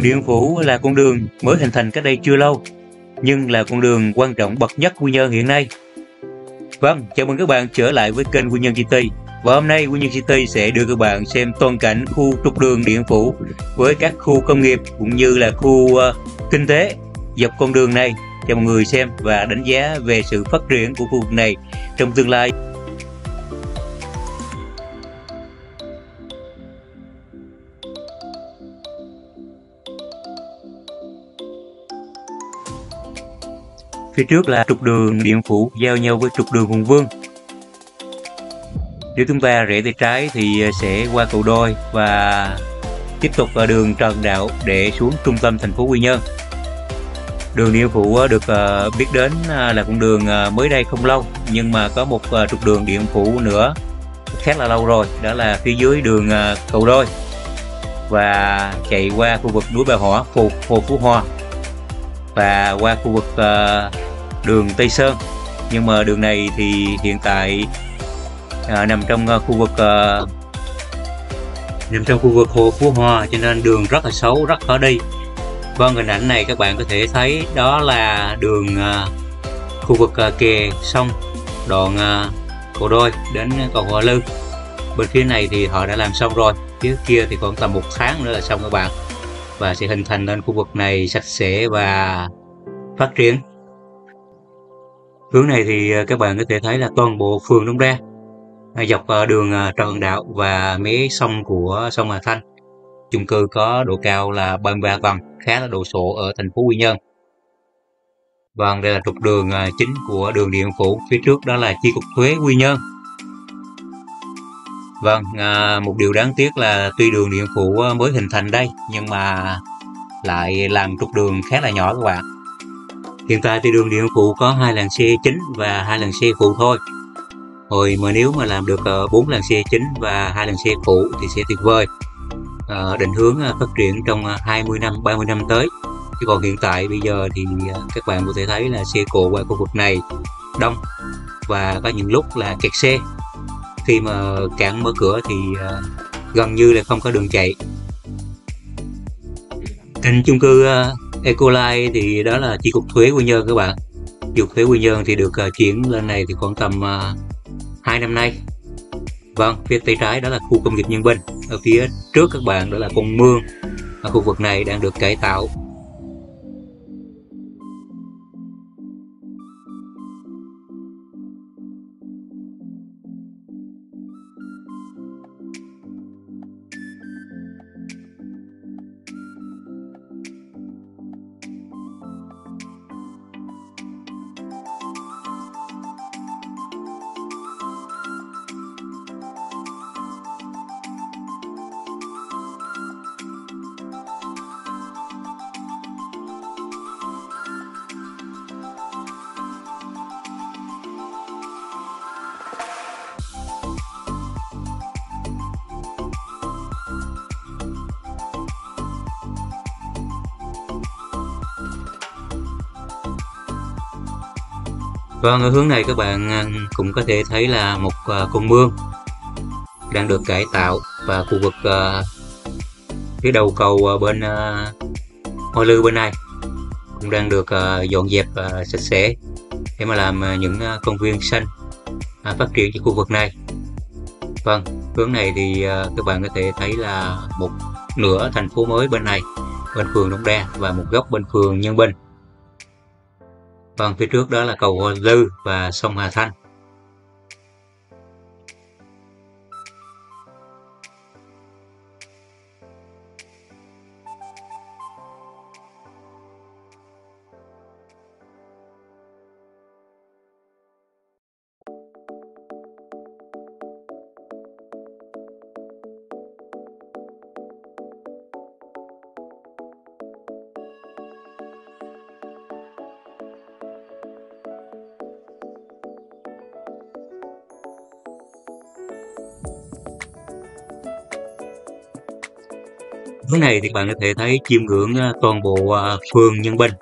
Điện Phủ là con đường mới hình thành cách đây chưa lâu, nhưng là con đường quan trọng bậc nhất Quy Nhơn hiện nay. Vâng, chào mừng các bạn trở lại với kênh Quy Nhơn City. Và hôm nay Quy Nhơn City sẽ đưa các bạn xem toàn cảnh khu trục đường Điện Phủ với các khu công nghiệp cũng như là khu kinh tế dọc con đường này cho mọi người xem và đánh giá về sự phát triển của khu vực này trong tương lai. Phía trước là trục đường Điện Phủ giao nhau với trục đường Hùng Vương. Nếu chúng ta rẽ tay trái thì sẽ qua cầu Đôi và tiếp tục vào đường Trần Đạo để xuống trung tâm thành phố Quy Nhơn. Đường Điện Phủ được biết đến là con đường mới đây không lâu, nhưng mà có một trục đường Điện Phủ nữa khá là lâu rồi, đó là phía dưới đường cầu Đôi và chạy qua khu vực núi Bà Hỏa, Hồ Phú Hòa và qua khu vực đường Tây Sơn. Nhưng mà đường này thì hiện tại nằm trong khu vực Hồ Phú Hòa, cho nên đường rất là xấu, rất khó đi. Vâng, hình ảnh này các bạn có thể thấy đó là đường khu vực kè sông đoạn cầu Đôi đến cầu Hòa Lư. Bên phía này thì họ đã làm xong rồi, phía kia thì còn tầm 1 tháng nữa là xong các bạn, và sẽ hình thành nên khu vực này sạch sẽ và phát triển. Hướng này thì các bạn có thể thấy là toàn bộ phường Đông Đa dọc đường Trần Đạo và mé sông của sông Hà Thanh. Chung cư có độ cao là 33 tầng, khá là đồ sộ ở thành phố Quy Nhơn. Vâng, đây là trục đường chính của đường Điện Phủ. Phía trước đó là chi cục thuế Quy Nhơn. Vâng, một điều đáng tiếc là tuy đường Điện Phủ mới hình thành đây nhưng mà lại làm trục đường khá là nhỏ các bạn. Hiện tại thì đường Điện Phủ có 2 làn xe chính và 2 làn xe phụ thôi. Hồi mà nếu mà làm được 4 làn xe chính và 2 làn xe phụ thì sẽ tuyệt vời. Định hướng phát triển trong 20 năm, 30 năm tới. Chứ còn hiện tại bây giờ thì các bạn có thể thấy là xe cộ qua khu vực này đông và có những lúc là kẹt xe. Khi mà cảng mở cửa thì gần như là không có đường chạy. Trên chung cư Ecoline thì đó là chi cục thuế Quy Nhơn các bạn. Chi cục thuế Quy Nhơn thì được chuyển lên này thì khoảng tầm 2 năm nay. Vâng, phía tay trái đó là khu công nghiệp Nhân Bình. Ở phía trước các bạn đó là con mương. Ở khu vực này đang được cải tạo. Vâng, ở hướng này các bạn cũng có thể thấy là một con mương đang được cải tạo, và khu vực phía đầu cầu bên Hoa Lư bên này cũng đang được dọn dẹp sạch sẽ để mà làm những công viên xanh phát triển cho khu vực này. Vâng, hướng này thì các bạn có thể thấy là một nửa thành phố mới bên này, bên phường Đông Đa, và một góc bên phường Nhân Bình. Vâng, phía trước đó là cầu Hòa Lư và sông Hà Thanh. Hướng này thì bạn có thể thấy chiêm ngưỡng toàn bộ phường Nhân Bình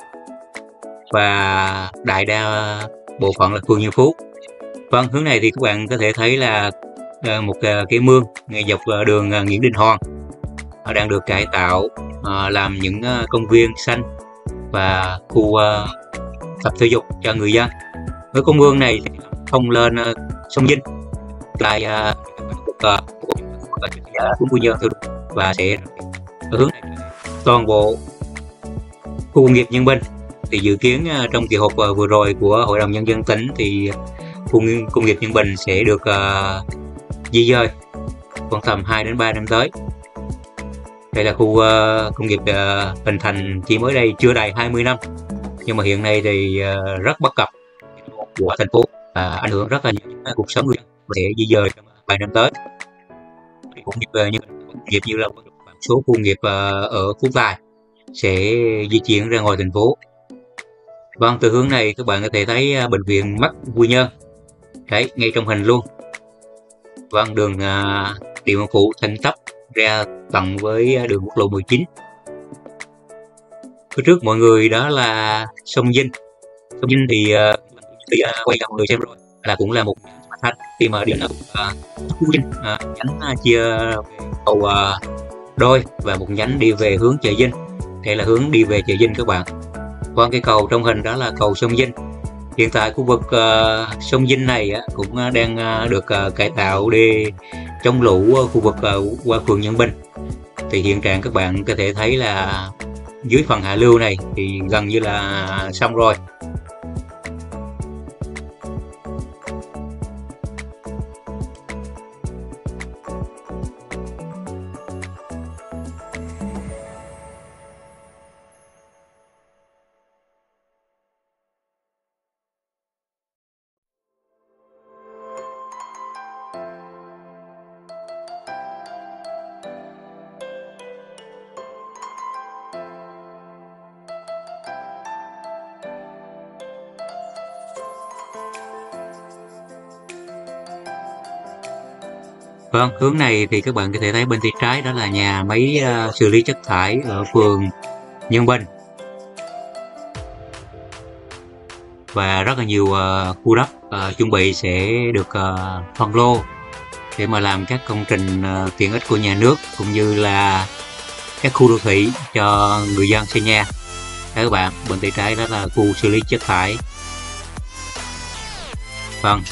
và đại đa bộ phận là phường Nhân Phú. Vâng, hướng này thì các bạn có thể thấy là một cái mương ngay dọc đường Nguyễn Đình Hoàng đang được cải tạo làm những công viên xanh và khu tập thể dục cho người dân. Với con mương này thì thông lên sông Vinh lại xuống Quy Nhơn và sẽ hướng toàn bộ khu công nghiệp Nhân Bình. Thì dự kiến trong kỳ họp vừa rồi của Hội đồng Nhân dân tỉnh thì khu công nghiệp Nhân Bình sẽ được di dời khoảng tầm 2 đến 3 năm tới. Đây là khu công nghiệp hình thành chỉ mới đây chưa đầy 20 năm, nhưng mà hiện nay thì rất bất cập của thành phố và ảnh hưởng rất là nhiều đến cuộc sống người dân, sẽ di dời trong vài năm tới. Cũng như là một số khu công nghiệp ở Phú Tài sẽ di chuyển ra ngoài thành phố. Vâng, từ hướng này các bạn có thể thấy bệnh viện mắt Quy Nhơn đấy ngay trong hình luôn. Vâng, đường Điện Biên Phủ thẳng tắp ra tận với đường quốc lộ 19. Phía trước mọi người đó là sông Vinh. Sông Vinh thì quay cho mọi người xem rồi, là cũng là một thạch khi mà điện ở Phú Vinh, nhánh chia cầu đôi và một nhánh đi về hướng chợ Vinh. Đây là hướng đi về chợ Vinh các bạn. Còn cái cầu trong hình đó là cầu sông Vinh. Hiện tại khu vực sông Vinh này cũng đang được cải tạo để chống lũ khu vực qua phường Nhân Bình. Thì hiện trạng các bạn có thể thấy là dưới phần hạ lưu này thì gần như là xong rồi. Vâng, hướng này thì các bạn có thể thấy bên tay trái đó là nhà máy xử lý chất thải ở phường Nhân Bình. Và rất là nhiều khu đất chuẩn bị sẽ được phân lô để mà làm các công trình tiện ích của nhà nước cũng như là các khu đô thị cho người dân xây nhà. Đấy các bạn, bên tay trái đó là khu xử lý chất thải. Vâng.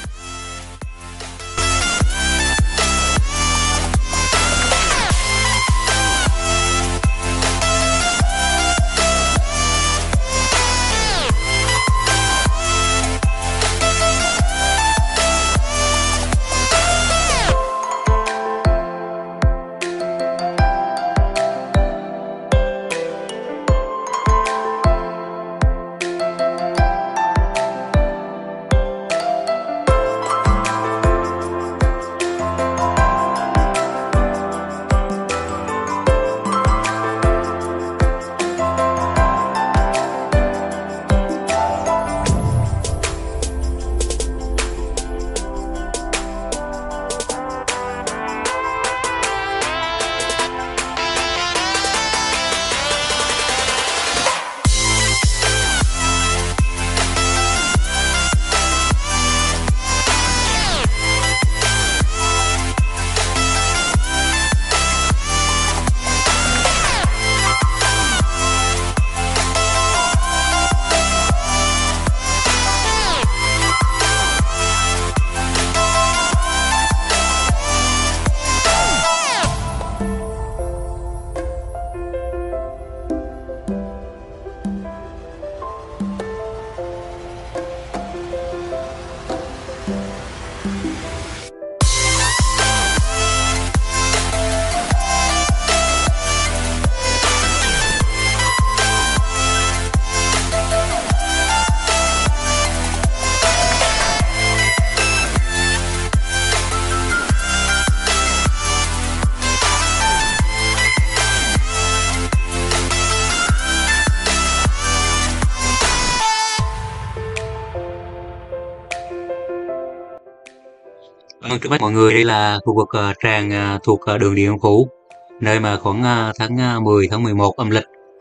Vâng, trước mắt mọi người đây là khu vực tràn thuộc đường Điện Biên Phủ, nơi mà khoảng tháng 10, tháng 11 âm lịch,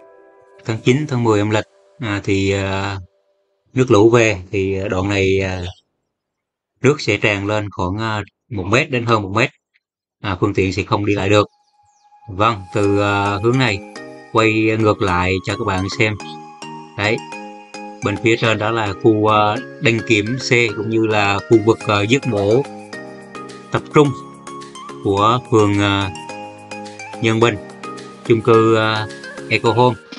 tháng 9, tháng 10 âm lịch thì nước lũ về thì đoạn này nước sẽ tràn lên khoảng 1 mét đến hơn 1 mét, phương tiện sẽ không đi lại được. Vâng, từ hướng này quay ngược lại cho các bạn xem. Đấy, bên phía trên đó là khu đăng kiểm xe cũng như là khu vực giết mổ tập trung của phường Nhân Bình, chung cư Eco Home.